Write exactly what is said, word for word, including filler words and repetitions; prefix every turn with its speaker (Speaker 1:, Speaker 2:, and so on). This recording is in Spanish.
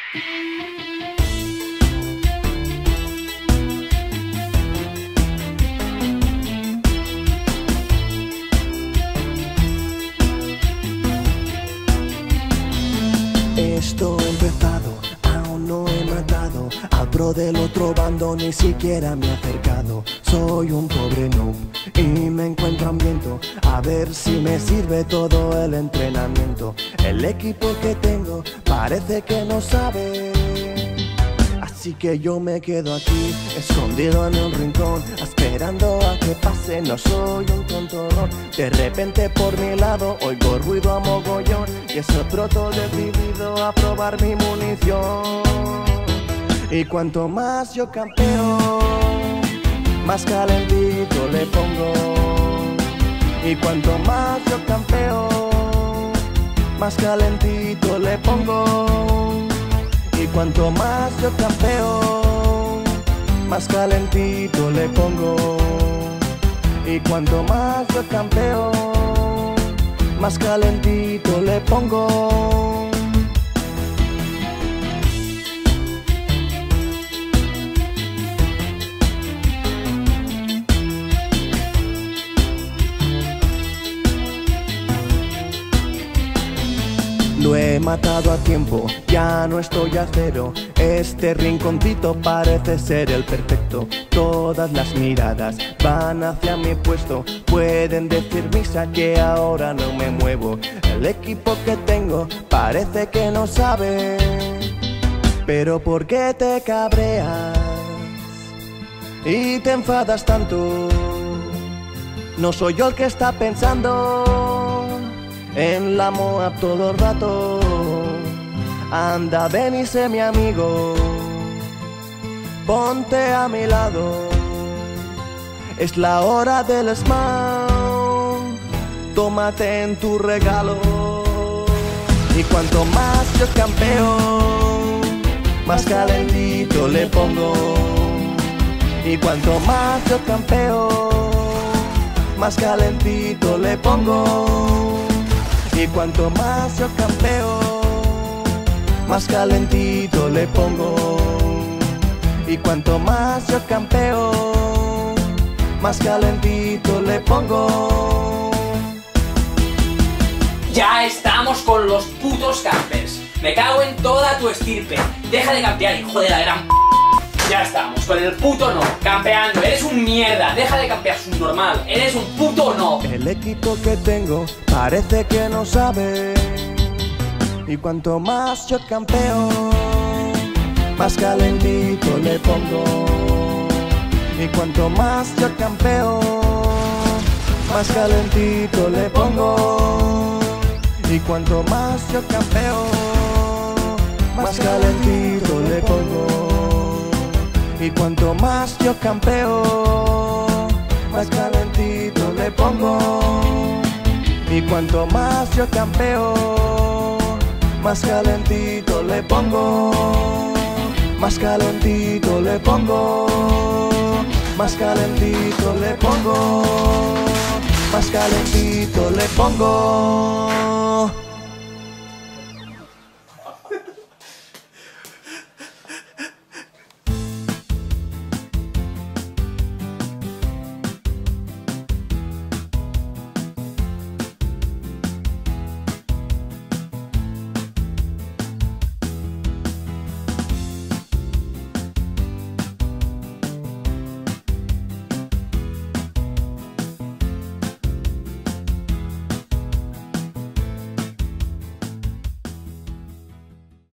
Speaker 1: Esto he empezado, aún no he matado al pro del otro bando, ni siquiera me he acercado. Soy un pobre noob y me encuentro hambriento, a ver si me sirve todo el entrenamiento. El equipo que tengo parece que no sabe, así que yo me quedo aquí, escondido en un rincón, esperando a que pase. No soy un tonto, no. De repente por mi lado oigo ruido a mogollón, y es el proto decidido a probar mi munición. Y cuanto más yo campeo, más calentito le pongo. Y cuanto más yo campeo, más calentito le pongo. Y cuanto más yo campeo, más calentito le pongo. Y cuanto más yo campeo, más calentito le pongo. Lo he matado a tiempo, ya no estoy a cero. Este rinconcito parece ser el perfecto. Todas las miradas van hacia mi puesto. Pueden decir misa que ahora no me muevo. El equipo que tengo parece que no sabe. Pero ¿por qué te cabreas y te enfadas tanto? No soy yo el que está pensando en la Moab todo el rato. Anda, ven y sé mi amigo, ponte a mi lado. Es la hora del Smaug, tómate en tu regalo. Y cuanto más yo campeo, más calentito le pongo. Y cuanto más yo campeo, más calentito le pongo. Y cuanto más yo campeo, más calentito le pongo. Y cuanto más yo campeo, más calentito le pongo.
Speaker 2: Ya estamos con los putos campers. Me cago en toda tu estirpe. Deja de campear, hijo de la gran p***. Ya estamos, con el puto no, campeando. Eres un mierda, deja de campear, subnormal. Eres un puto no.
Speaker 1: El equipo que tengo parece que no sabe. Y cuanto más yo campeo, más calentito le pongo. Y cuanto más yo campeo, más calentito le pongo. Y cuanto más yo campeo, más calentito le pongo. Y cuanto más yo campeo, más calentito le pongo. Y cuanto más yo campeo, más calentito le pongo. Más calentito le pongo. Más calentito le pongo. Más calentito le pongo.